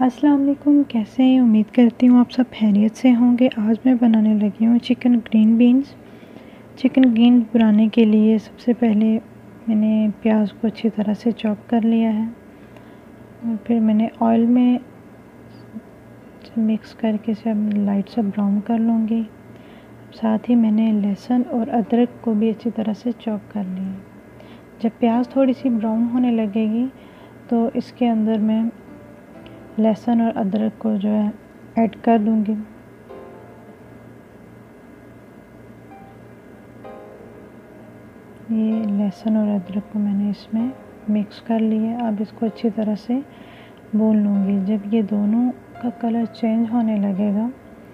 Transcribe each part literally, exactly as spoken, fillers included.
अस्सलाम वालेकुम, कैसे हैं? उम्मीद करती हूँ आप सब खैरियत से होंगे। आज मैं बनाने लगी हूँ chicken green beans. Chicken green बनाने के लिए सबसे पहले मैंने प्याज को अच्छी तरह से चॉप कर लिया है और फिर मैंने ऑयल में मिक्स करके इसे लाइट सा ब्राउन कर लूँगी। साथ ही मैंने लहसुन और अदरक को भी अच्छी तरह से चॉप कर लिया। जब प्याज थोड़ी सी ब्राउन होने लगेगी तो इसके अंदर मैं लहसुन और अदरक को जो है ऐड कर दूंगी। ये लहसुन और अदरक को मैंने इसमें मिक्स कर लिया। अब इसको अच्छी तरह से भून लूँगी। जब ये दोनों का कलर चेंज होने लगेगा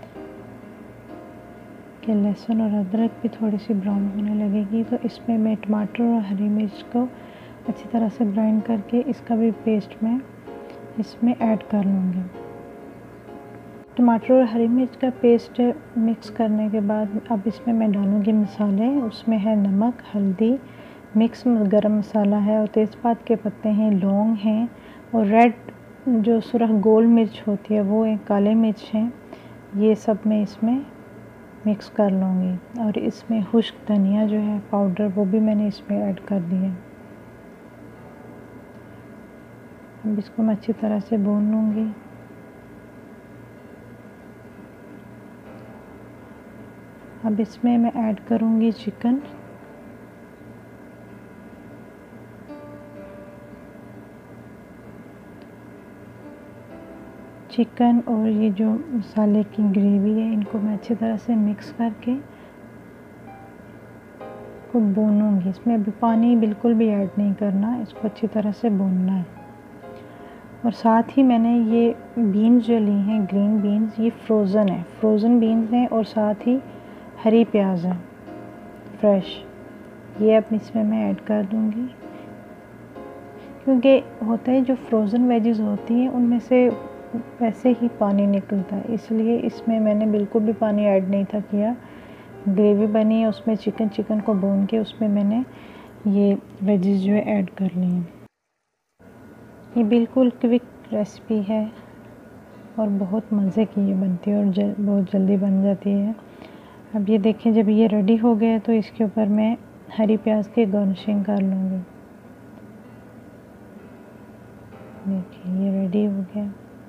कि लहसुन और अदरक भी थोड़ी सी ब्राउन होने लगेगी तो इसमें मैं टमाटर और हरी मिर्च को अच्छी तरह से ग्राइंड करके इसका भी पेस्ट मैं इसमें ऐड कर लूँगी। टमाटर और हरी मिर्च का पेस्ट मिक्स करने के बाद अब इसमें मैं डालूँगी मसाले। उसमें है नमक, हल्दी, मिक्स गरम मसाला है और तेज़पात के पत्ते हैं, लौंग हैं और रेड जो सुरख गोल मिर्च होती है वो एक काले मिर्च हैं। ये सब मैं इसमें मिक्स कर लूँगी और इसमें खुश्क धनिया जो है पाउडर वो भी मैंने इसमें ऐड कर दिया। अब इसको मैं अच्छी तरह से भून लूँगी। अब इसमें मैं ऐड करूँगी चिकन। चिकन और ये जो मसाले की ग्रेवी है इनको मैं अच्छी तरह से मिक्स करके को भूनूँगी। इसमें अभी पानी बिल्कुल भी ऐड नहीं करना, इसको अच्छी तरह से भूनना है। और साथ ही मैंने ये बीन्स जो ली हैं ग्रीन बीन्स, ये फ्रोज़न है फ्रोज़न बीन्स हैं और साथ ही हरी प्याज है फ्रेश। ये अब इसमें मैं ऐड कर दूँगी क्योंकि होता है जो फ्रोज़न वेजेस होती हैं उनमें से वैसे ही पानी निकलता है, इसलिए इसमें मैंने बिल्कुल भी पानी ऐड नहीं था किया। ग्रेवी बनी है उसमें चिकन चिकन को भून के उसमें मैंने ये वेजेस जो है ऐड कर ली हैं। ये बिल्कुल क्विक रेसिपी है और बहुत मज़े की ये बनती है और जल, बहुत जल्दी बन जाती है। अब ये देखें जब ये रेडी हो गया तो इसके ऊपर मैं हरी प्याज की गार्निशिंग कर लूँगी। देखिए ये रेडी हो गया।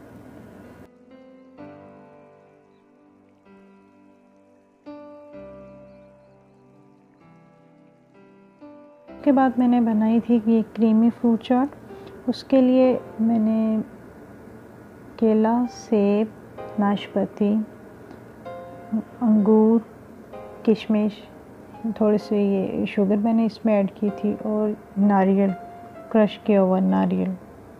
उसके बाद मैंने बनाई थी ये क्रीमी फ्रूट चाट। उसके लिए मैंने केला, सेब, नाशपाती, अंगूर, किशमिश, थोड़ी सी ये शुगर मैंने इसमें ऐड की थी और नारियल, क्रश किया हुआ नारियल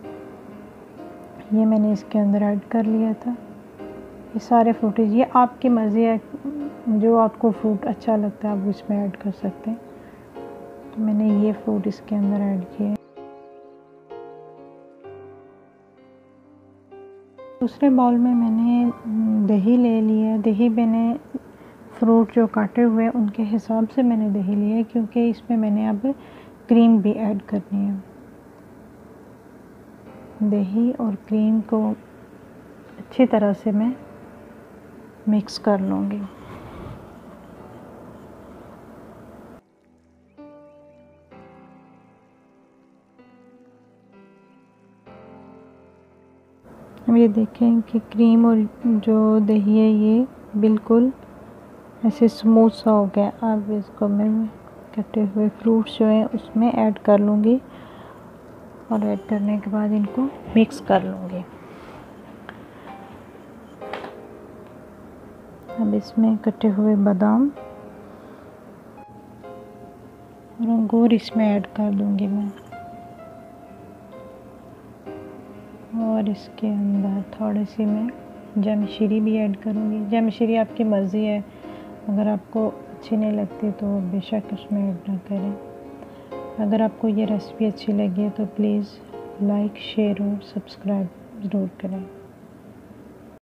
ये मैंने इसके अंदर ऐड कर लिया था। ये सारे फ्रूट ये आपकी मर्ज़ी है, जो आपको फ्रूट अच्छा लगता है आप इसमें ऐड कर सकते हैं। तो मैंने ये फ्रूट इसके अंदर ऐड किए। दूसरे बाउल में मैंने दही ले लिया। दही मैंने फ्रूट जो काटे हुए उनके हिसाब से मैंने दही लिया क्योंकि इसमें मैंने अब क्रीम भी ऐड करनी है। दही और क्रीम को अच्छी तरह से मैं मिक्स कर लूँगी। अब ये देखें कि क्रीम और जो दही है ये बिल्कुल ऐसे स्मूथ सा हो गया। अब इसको मैं कटे हुए फ्रूट्स जो हैं उसमें ऐड कर लूँगी और ऐड करने के बाद इनको मिक्स कर लूँगी। अब इसमें कटे हुए बादाम और अंगूर इसमें ऐड कर दूँगी मैं और इसके अंदर थोड़ी सी मैं जमशीरी भी ऐड करूँगी। जमशीरी आपकी मर्ज़ी है, अगर आपको अच्छी नहीं लगती तो बेशक उसमें ऐड ना करें। अगर आपको ये रेसिपी अच्छी लगी है तो प्लीज़ लाइक, शेयर और सब्सक्राइब ज़रूर करें।